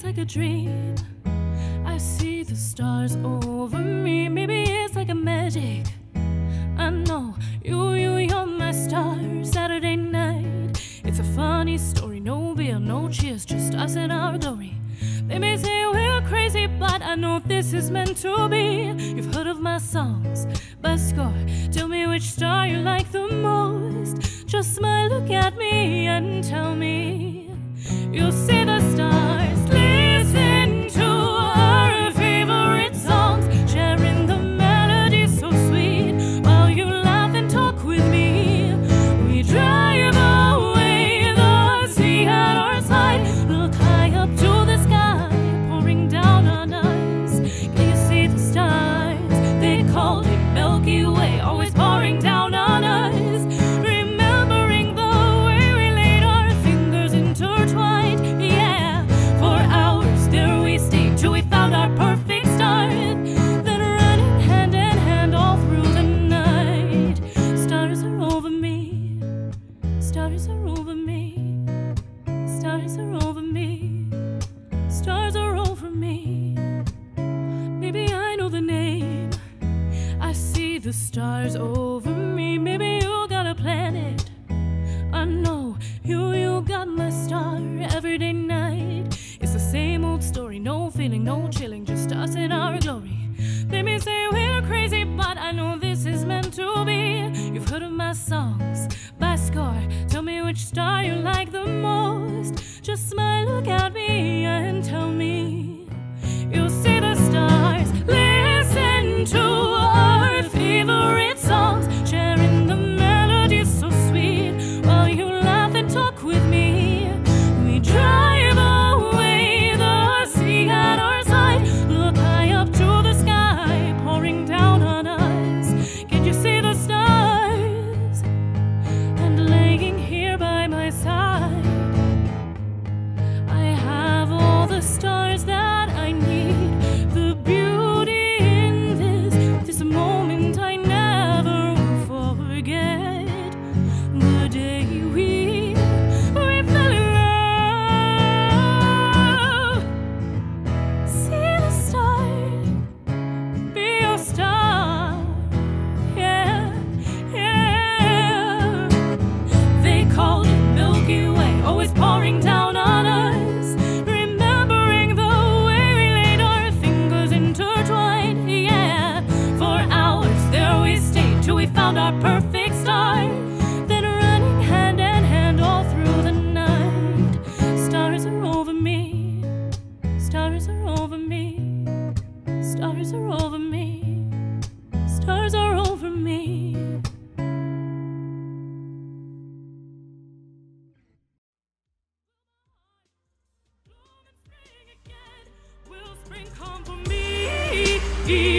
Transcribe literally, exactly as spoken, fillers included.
like a dream. I see the stars over me. Maybe it's like a magic. I know you, you, you're my star. Saturday night, it's a funny story. No beer, no cheers, just us and our glory. They may say we're crazy, but I know this is meant to be. You've heard of my songs by Score. Tell me which star you like the most. Just smile, look at me and tell me. You'll see the stars. Listen to our favorite songs, sharing the melody so sweet while you laugh and talk with me. We drive away the sea at our side. Look high up to the sky, pouring down on us. Can you see the stars? They called it Milky Way, always pouring down on us. Remembering the way we laid our fingers intertwined. Yeah, for hours there we stayed till we found our perfect star. Then running hand in hand all through the night. Stars are over me. Stars are over me. Stars are over me. Stars are over me. Maybe I know the name. I see the stars over me. Maybe you got a planet. I know you, you got my star. Every day night, it's the same old story. No feeling, no chilling, just us in our glory. They may say we're crazy, but I know this is meant to be. You've heard of my songs by Score. Tell me which star you like the most. Just smile, look at me and tell me. You'll see the stars. Listen to our favorite songs, sharing the melody so sweet while you laugh and talk with me. We drive away the sea at our side. Look high up to the sky, pouring down on us. Can you see the stars? And laying here by my side, I have all the stars that I need. The beauty in this, this moment I never will forget. The day we, we fell in love. See the star, be your star. Yeah, yeah. They called it Milky Way, always pouring down on us. Remembering the way we laid our fingers intertwined. Yeah, for hours there we stayed till we found our perfect star. Then running hand in hand all through the night. Stars are over me. Stars are over me. Stars are over me. Stars are over me. Will spring come for me?